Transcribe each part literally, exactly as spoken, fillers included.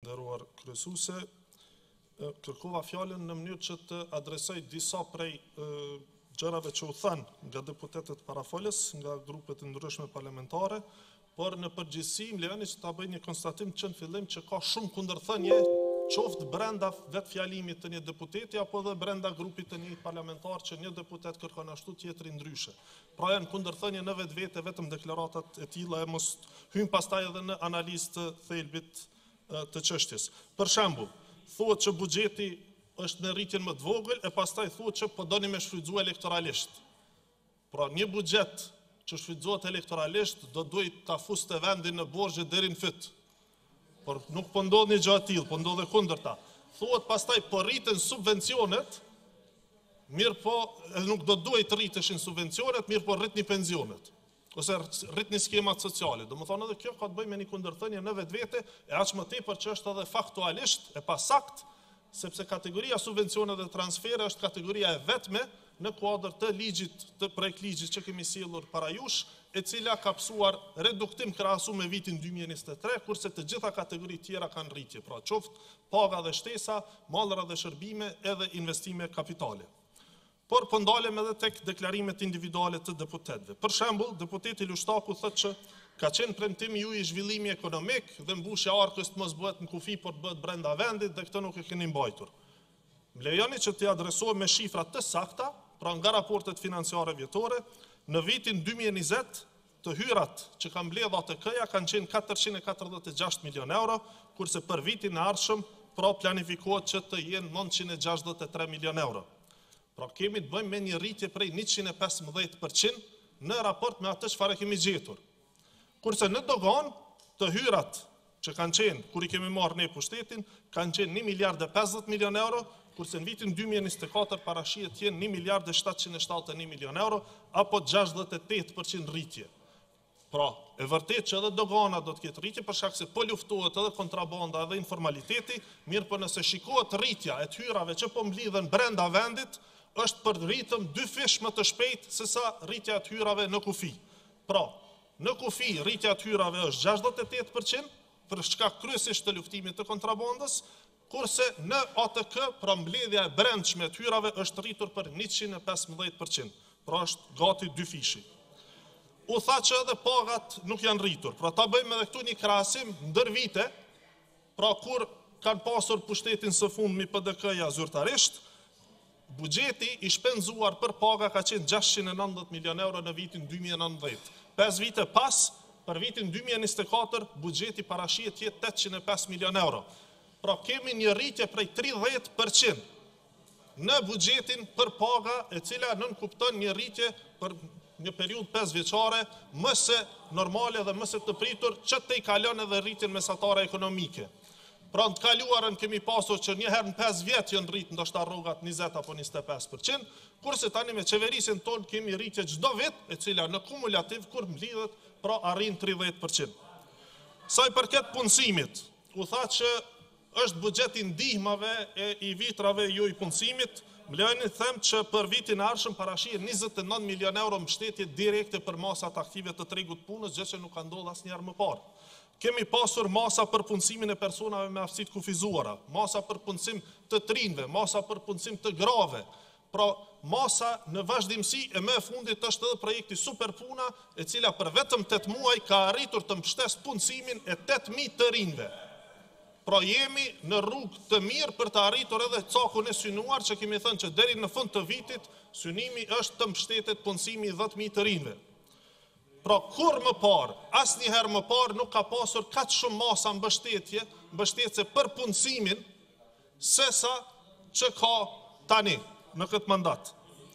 nderuar kryesuese, kërkova fjalën në mënyrë që të adresoj disa prej gjërave që u thënë nga deputetët parafolës, nga grupet e ndryshme parlamentare, por në përgjithësi më lejoni që ta bëj një konstatim që në fillim që ka shumë kundërthënie, qoftë brenda vetë fjalimit të një deputeti apo dhe brenda grupit të një parlamentar që një deputet kërkon ashtu tjetri ndryshe. Pra janë kundërthënie në vetvete vetëm deklaratat e tilla e mos hyn pastaj edhe në analizë të thelbit të çështjes. Për shembull, thuhet që buxheti është në rritjen më të vogël e pastaj thuhet që po doni me shfrytzuar elektoralisht. Pra një buxhet që shfrytëzohet elektoralisht do duhet ta fuste vendin në borxhe deri në fyt. Por nuk po ndodh një gjë e tillë, po ndodh e kundërta. Thuhet pastaj po rriten subvencionet, mirë po nuk do duhet të rriteshin subvencionet, mirë po rritni pensionet. Ose rritni skemat sociale. Domethënë edhe kjo ka të bëjë me një kundërthënie në vetvete, e aq më tepër që është edhe faktualisht e pasakt, sepse kategoria subvencionet dhe transfere është kategoria e vetme në kuadër të ligjit, të projekt ligjit që kemi sjellur para jush, e cila ka psuar reduktim krahasu me vitin dy mijë e njëzet e tre, kurse të gjitha kategoritë tjera kanë rritje, pra qoftë paga dhe shtesa, mallra dhe shërbime, edhe investime kapitale. Por po ndalem edhe tek deklarimet individuale të deputetëve. Për shembull, deputeti Lushtaku thotë që ka qenë premtimi juaj i zhvillimi ekonomik dhe mbushja e arkës të mos bëhet në kufi, por të bëhet brenda vendit dhe këtë nuk e keni mbajtur. Më lejoni që t'i adresohem me shifra të sakta, pra nga raportet financiare vjetore, në vitin dy mijë e njëzet, të hyrat që kanë mbledhur A T K-ja kanë qenë katërqind e katërdhjetë e gjashtë milion euro, kurse për vitin e ardhshëm pra planifikohet që të jenë nëntëqind e gjashtëdhjetë e tre milion euro. Pra kemi të bëjmë me një rritje prej njëqind e pesëmbëdhjetë përqind në raport me atë çfarë kemi gjetur. Kurse në dogan të hyrat që kanë qenë, kur i kemi marrë ne pushtetin, kanë qenë një miliard e pesëdhjetë milion euro, kurse në vitin dy mijë e njëzet e katër parashihet të jenë një miliard e shtatëqind e shtatëdhjetë e një milion euro, apo gjashtëdhjetë e tetë përqind rritje. Pra, e vërtet që edhe dogana do të ketë rritje, për shkak se po luftohet edhe kontrabanda edhe informaliteti, mirë po nëse shikohet rritja e të hyrave që po mblidhen brenda vendit, është për ritëm dy fish më të shpejt se sa rritja e të hyrave në kufi. Pra, në kufi rritja e të hyrave është gjashtëdhjetë e tetë përqind, për shkak kryesisht të luftimit të kontrabandës, kurse në A T K, pra mbledhja e brendshme e të hyrave është rritur për njëqind e pesëmbëdhjetë përqind, pra është gati dy fishi. U tha që edhe pagat nuk janë rritur, pra ta bëjmë edhe këtu një krahasim ndër vite, pra kur kanë pasur pushtetin së fundmi P D K-ja zyrtarisht, buxheti i shpenzuar për paga ka qenë gjashtëqind e nëntëdhjetë milion euro në vitin dy mijë e nëntëdhjetë. pesë vite pas, për vitin dy mijë e njëzet e katër, buxheti parashihet të jetë tetëqind e pesë milion euro. Pra kemi një rritje prej tridhjetë përqind në buxhetin për paga, e cila nënkupton një rritje për një periudhë pesë vjeçare, më se normale dhe më se të pritur, që të i kalon edhe rritjen mesatare ekonomike. Pra në të kaluarën kemi pasur që një herë në pesë vjet janë rrit ndoshta rrogat njëzet apo njëzet e pesë përqind, kurse tani me qeverisin tonë kemi rritje çdo vit, e cila në kumulativ kur mblidhet, pra arrin tridhjetë përqind. Sa i përket punësimit, u tha që është buxheti ndihmave e i vitrave jo i punësimit, më lejoni të them që për vitin e ardhshëm parashihet njëzet e nëntë milion euro mbështetje direkte për masat aktive të tregut punës, gjë që nuk ka ndodhur asnjëherë më parë. Kemi pasur masa për punësimin e personave me aftësitë kufizuara, masa për punësim të trinjve, masa për punësim të grave. Pra, masa në vazhdimsi e më e fundit është edhe projekti Superpuna, e cila për vetëm tetë muaj ka arritur të mbështesë punësimin e tetë mijë të rinjve. Pra jemi në rrugë të mirë për të arritur edhe cakun e synuar, që kemi thënë që deri në fund të vitit synimi është të mbështetet punësimi i dhjetë mijë të rinjve. Pra kur më parë, asnjëherë më parë nuk ka pasur kaq shumë masa mbështetje, mbështetje për punësimin, sesa që ka tani në këtë mandat.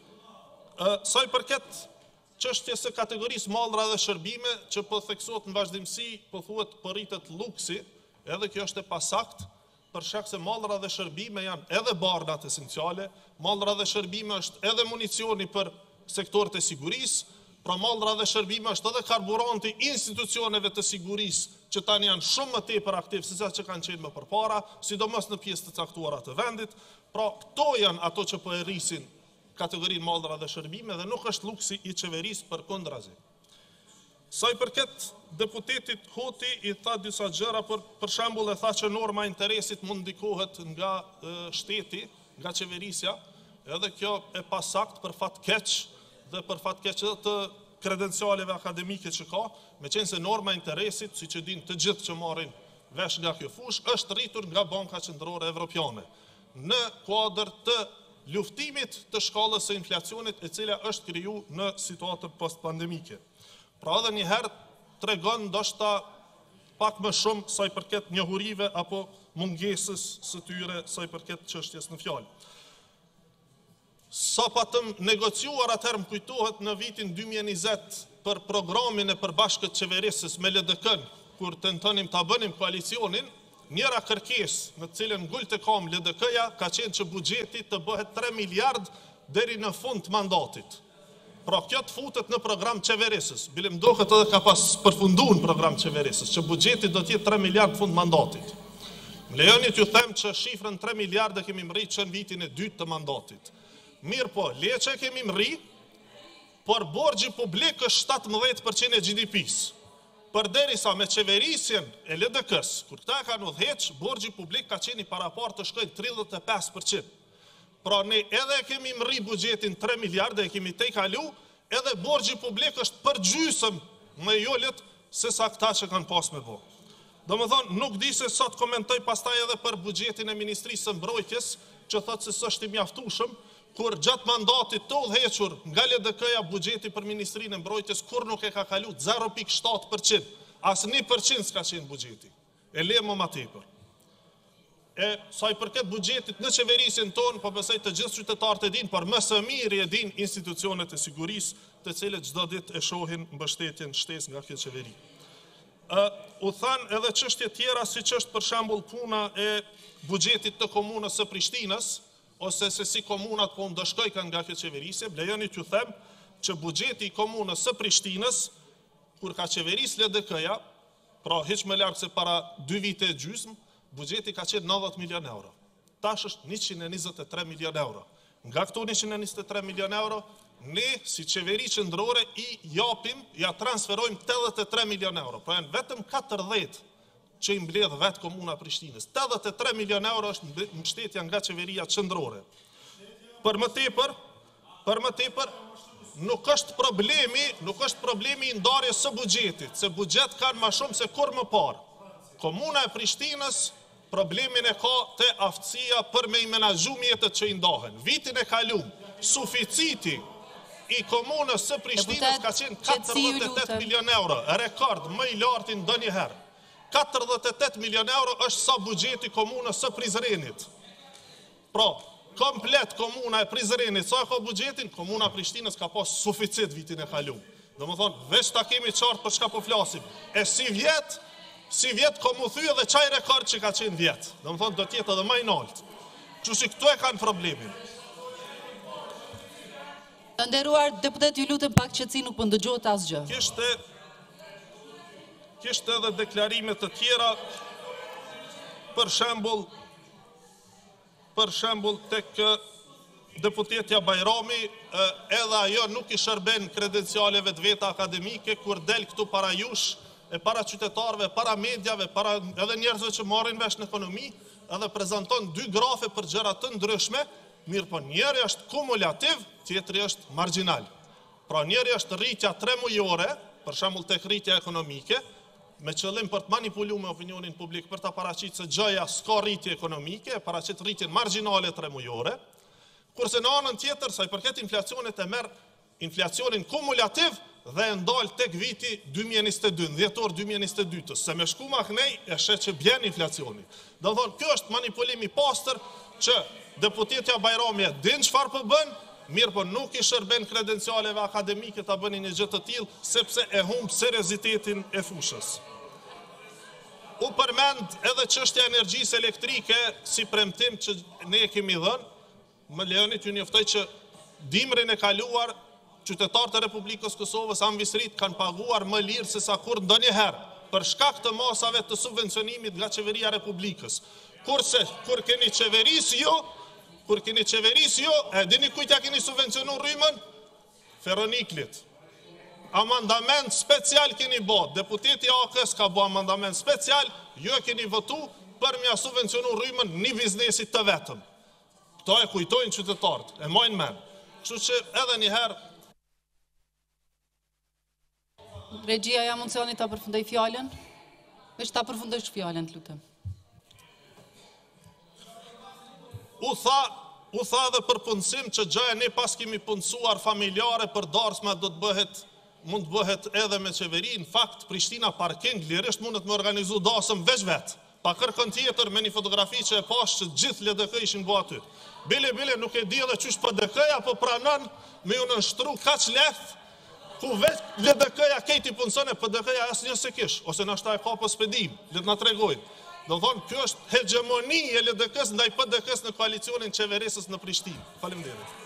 Sa i përket çështjes së kategorisë mallra dhe shërbime, që po theksohet në vazhdimsi, po thuhet po rritet luksi, edhe kjo është e pasakt, për shkak se mallra dhe shërbime janë edhe barnat esenciale, mallra dhe shërbime është edhe municioni për sektorët e sigurisë, pra mallra dhe shërbime është edhe karburanti institucioneve të sigurisë, që tani janë shumë më tepër aktiv se sa që kanë qenë më përpara, sidomos në pjesë të caktuara të vendit. Pra këto janë ato që po e rrisin kategorinë mallra dhe shërbime dhe nuk është luksi i qeverisë përkundrazi. Sa i përket deputetit Hoti i tha disa gjëra, për, për shembull e tha që norma interesit mund ndikohet nga e, shteti, nga qeverisja, edhe kjo e pasakt për fat keq dhe për fat keq edhe të kredencialeve akademike që ka, me qenë se norma interesit, si që din të gjithë që marrin vesh nga kjo fush, është rritur nga Banka Qendrore Evropiane, në kuadër të luftimit të shkallës së inflacionit, e cila është kriju në situatën post-pandemike. Pra edhe njëherë tregon ndoshta pak më shumë sa i përket njohurive apo mungesës së tyre sa i përket çështjes në fjalë. Sa patëm negociuar atëherë më kujtohet në vitin dy mijë e njëzet për programin e përbashkët qeverisës me L D K-n, kur tentonim ta bënim koalicionin, njëra kërkesë në cilën ngulte kam L D K-ja ka qenë që buxheti të bëhet tre miliard deri në fund të mandatit. Pra kjo të futet në program qeverisës. Bilim duket edhe ka pas përfunduar në program qeverisës, që buxheti do të jetë tre miliard fund mandatit. Më lejoni t'ju them që shifrën tre miliard e kemi mri që në vitin e dytë të mandatit. Mirë po, le që kemi mri, por borxhi publik është shtatëmbëdhjetë përqind e G D P-s. Përderisa me qeverisjen e L D K-s, kur këta kanë udhëheq, borxhi publik ka qenë i parapartë të shkojë tridhjetë e pesë përqind. Pra ne edhe kemi mri buxhetin tre miliardë, e kemi te kalu, edhe borxhi publik është përgjysëm më jolet se sa këta që kanë pas me bo. Do më thonë, nuk di se sa të komentoj pastaj edhe për buxhetin e Ministrisë së Mbrojtjes, që thotë se s'është i mjaftueshëm, kur gjatë mandatit të udhëhequr nga L D K-ja buxheti për Ministrinë e Mbrojtjes kur nuk e ka kalu zero pikë shtatë përqind. As një përqind s'ka qenë buxheti. E le më ma tepër. E sa i përket buxhetit në qeverisjen tonë, po besoj të gjithë qytetarët e dinë, por më së miri e dinë institucionet e sigurisë, të cilët çdo ditë e shohin mbështetjen shtesë nga kjo qeveri. Ë, u than edhe çështje tjera, siç është për shembull puna e buxhetit të komunës së Prishtinës, ose se si komunat po ndëshkojnë nga kjo qeverisje. Lejoni t'ju them që buxheti i komunës së Prishtinës, kur ka qeveris L D K-ja, pra hiç më larg se para dy vite e gjysmë, buxheti ka qenë nëntëdhjetë milion euro. Tash është njëqind e njëzet e tre milion euro. Nga këto njëqind e njëzet e tre milion euro, ne si qeveri qendrore i japim, ja transferojmë tetëdhjetë e tre milion euro. Pra janë vetëm katërdhjetë që i mbledh vetë komuna Prishtinës. tetëdhjetë e tre milion euro është mbështetja nga qeveria qendrore. Për më tepër, për më tepër, nuk është problemi, nuk është problemi i ndarjes së buxhetit, se buxhet kanë më shumë se kur më parë. Komuna e Prishtinës problemin e ka te aftësia për me i menaxhu mjetet që i ndahen. Vitin e kaluar, suficiti i komunës së Prishtinës ka qenë katërdhjetë e tetë milion euro, rekord më i lartë ndonjëherë. katërdhjetë e tetë milion euro është sa buxheti komunës së Prizrenit. Pra, komplet komuna e Prizrenit, sa ka buxhetin, komuna e Prishtinës ka pas suficit vitin e kaluar. Do më thonë, veç ta kemi qartë për çka po flasim. E si vjet, si vjet komu thyë dhe çaj rekord që ka qenë vjet. Do më thonë, do tjetë edhe më i lartë. Kështu si këtu e kanë problemin. Të nderuar deputet, ju lutem pak qetësi, nuk po ndëgjohet asgjë. Kishte kishte edhe deklarime të tjera, për shembull, për shembull tek deputetja Bajrami, edhe ajo nuk i shërben kredencialeve të veta akademike, kur del këtu para jush, e para qytetarëve, para medjave, para edhe njerëzve që marrin vesh në ekonomi, edhe prezanton dy grafe për gjëra të ndryshme, mirë po njëri është kumulativ, tjetri është marginal. Pra njëri është rritja tre mujore, për shembull tek rritja ekonomike, me qëllim për të manipuluar me opinionin publik për ta paraqitur se gjëja s'ka rritje ekonomike, paraqit rritjen marginale tre mujore, kurse në anën tjetër, sa i përket inflacionit e merr inflacionin kumulativ dhe e ndal tek viti dy mijë e njëzet e dy, dhjetor dy mijë e njëzet e dy, se me shku mahnej e shet që bjen inflacioni. Do thonë, kjo është manipulim i pastër që deputetja Bajrami din çfarë po bën, mirë po nuk i shërben kredencialeve akademike ta bëni një gjë të tillë, sepse e humb seriozitetin e fushës. U përmend edhe çështja e energjisë elektrike si premtim që ne e kemi dhënë. Më lejoni t'ju njoftoj që dimrin e kaluar qytetarët e Republikës Kosovës anvisrit kanë paguar më lirë se sa kur ndonjëherë për shkak të masave të subvencionimit nga qeveria e Republikës. Kurse kur keni qeverisë ju, kur keni qeverisë ju, e dini kujt ja keni subvencionu rrymën? Ferroniklit. amandament special keni bo, deputeti A K-s ka bo amandament special, ju e keni votu për mja subvencionu rrymën një biznesit të vetëm. Këto e kujtojnë qytetarët, e mojnë men. Kështu që edhe njëherë... Regjia ja mundësioni ta përfundoj fjallën? Veç ta përfundojsh fjallën, të lutem. U tha, u tha dhe për punësim që gjë ne pas kemi punësuar familjare për darsma do të bëhet, mund të bëhet edhe me qeveri, në fakt Prishtina Parking lirisht mundet me organizu dasëm veç vetë, pa kërkën tjetër me një fotografi që e pash që gjithë L D K ishin bo aty. Bile, bile, nuk e di edhe qysh P D K-ja, po pranon me ju nështru kaq lehtë, ku vetë L D K-ja kejti punëson e P D K-ja asë një se kish, ose në ashta e ka për spedim, le të nga tregojnë. Do thonë, kjo është hegemoni e L D K-s ndaj P D K-s në koalicionin qeverisës në Prishtinë. Faleminderit.